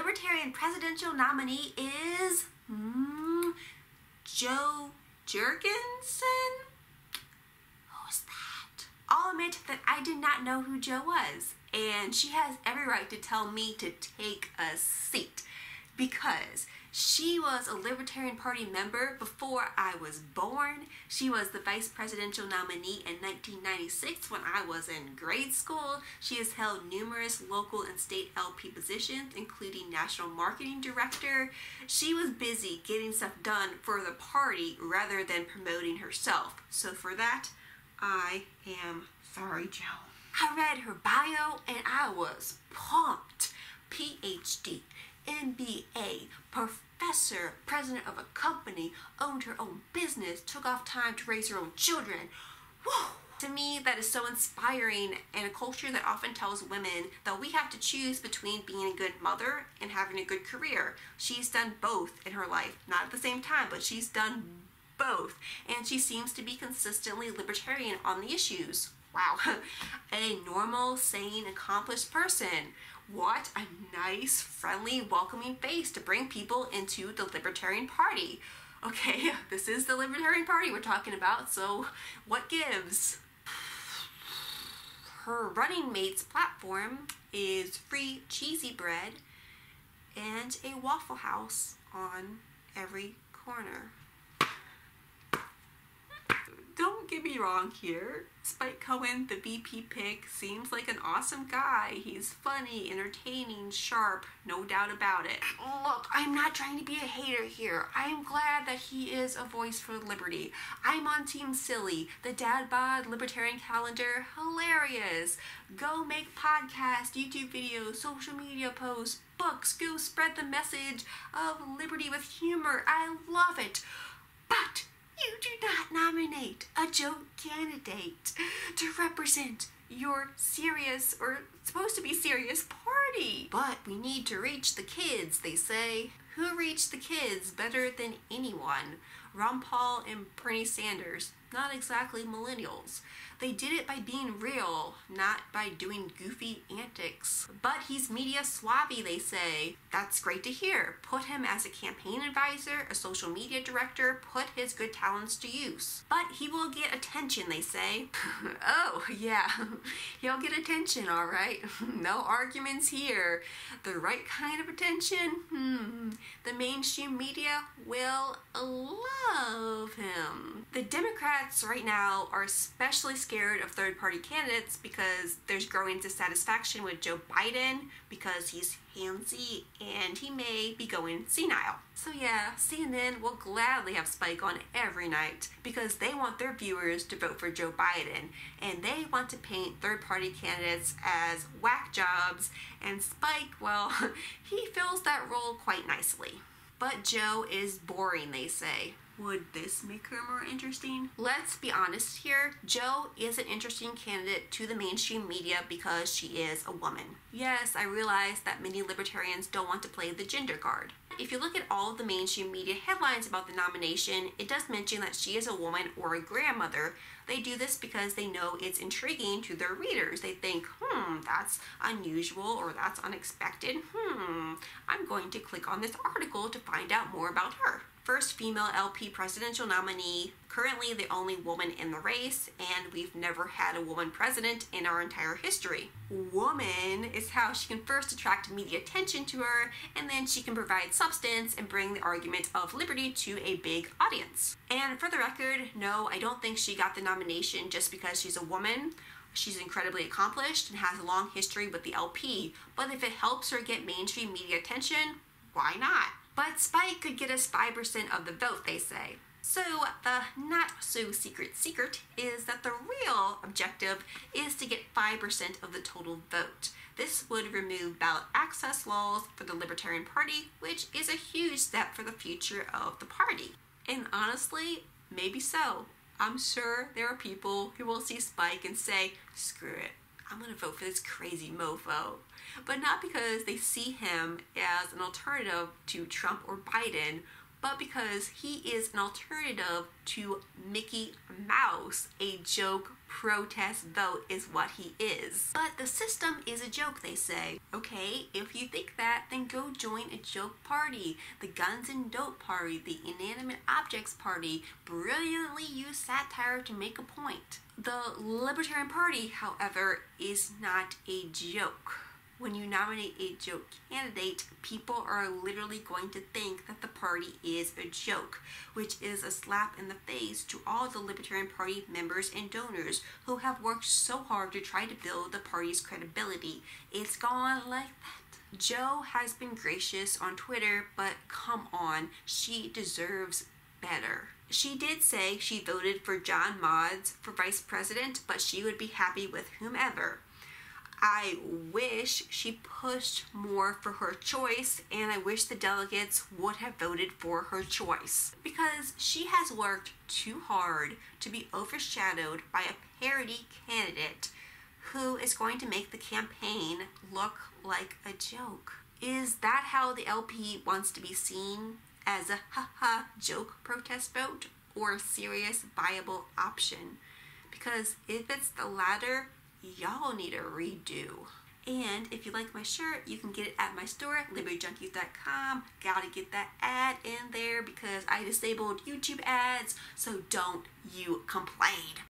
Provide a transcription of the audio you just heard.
Libertarian presidential nominee is Jo Jorgensen? Who's that? I'll admit that I did not know who Jo was, and she has every right to tell me to take a seat because she was a Libertarian Party member before I was born. She was the vice presidential nominee in 1996 when I was in grade school. She has held numerous local and state LP positions, including national marketing director. She was busy getting stuff done for the party rather than promoting herself. So for that, I am sorry, Jo. I read her bio and I was pumped. PhD, MBA, professor, president of a company, owned her own business, took off time to raise her own children. Woo! To me, that is so inspiring, and a culture that often tells women that we have to choose between being a good mother and having a good career. She's done both in her life, not at the same time, but she's done both, and she seems to be consistently libertarian on the issues. Wow, a normal, sane, accomplished person. What a nice, friendly, welcoming face to bring people into the Libertarian Party. Okay, this is the Libertarian Party we're talking about, so what gives? Her running mate's platform is free cheesy bread and a Waffle House on every corner. Don't get me wrong here. Spike Cohen, the VP pick, seems like an awesome guy. He's funny, entertaining, sharp, no doubt about it. Look, I'm not trying to be a hater here. I'm glad that he is a voice for liberty. I'm on Team Silly. The Dad Bod Libertarian Calendar, hilarious. Go make podcasts, YouTube videos, social media posts, books. Go spread the message of liberty with humor. I love it. But you do not nominate a joke candidate to represent your serious, or supposed to be serious, party. But we need to reach the kids, they say. Who reached the kids better than anyone? Ron Paul and Bernie Sanders, not exactly millennials. They did it by being real, not by doing goofy antics. But he's media swabby, they say. That's great to hear. Put him as a campaign advisor, a social media director, put his good talents to use. But he will get attention, they say. Oh, yeah, he'll get attention, all right. No arguments here. The right kind of attention? The mainstream media will love him. The Democrats right now are especially scared of third-party candidates because there's growing dissatisfaction with Joe Biden because he's handsy and he may be going senile. So yeah, CNN will gladly have Spike on every night because they want their viewers to vote for Joe Biden, and they want to paint third-party candidates as whack jobs, and Spike, well, he fills that role quite nicely. But Jo is boring, they say. Would this make her more interesting? Let's be honest here. Jo is an interesting candidate to the mainstream media because she is a woman. Yes, I realize that many libertarians don't want to play the gender card. If you look at all of the mainstream media headlines about the nomination, it does mention that she is a woman or a grandmother. They do this because they know it's intriguing to their readers. They think, that's unusual or that's unexpected. I'm going to click on this article to find out more about her. First female LP presidential nominee, currently the only woman in the race, and we've never had a woman president in our entire history. Woman is how she can first attract media attention to her, and then she can provide substance and bring the argument of liberty to a big audience. And for the record, no, I don't think she got the nomination just because she's a woman. She's incredibly accomplished and has a long history with the LP, but if it helps her get mainstream media attention, why not? But Spike could get us 5% of the vote, they say. So the not-so-secret secret is that the real objective is to get 5% of the total vote. This would remove ballot access laws for the Libertarian Party, which is a huge step for the future of the party. And honestly, maybe so. I'm sure there are people who will see Spike and say, screw it, I'm gonna vote for this crazy mofo. But not because they see him as an alternative to Trump or Biden, but because he is an alternative to Mickey Mouse. A joke protest vote is what he is. But the system is a joke, they say. Okay, if you think that, then go join a joke party. The Guns and Dope Party, the Inanimate Objects Party, brilliantly use satire to make a point. The Libertarian Party, however, is not a joke. When you nominate a joke candidate, people are literally going to think that the party is a joke, which is a slap in the face to all the Libertarian Party members and donors who have worked so hard to try to build the party's credibility. It's gone like that. Jo has been gracious on Twitter, but come on, she deserves better. She did say she voted for John Mods for vice president, but she would be happy with whomever. I wish she pushed more for her choice, and I wish the delegates would have voted for her choice, because she has worked too hard to be overshadowed by a parody candidate who is going to make the campaign look like a joke. Is that how the LP wants to be seen? As a haha joke protest vote, or a serious viable option? Because if it's the latter, y'all need a redo. And if you like my shirt, you can get it at my store, libertyjunkies.com. Gotta get that ad in there because I disabled YouTube ads, so don't you complain.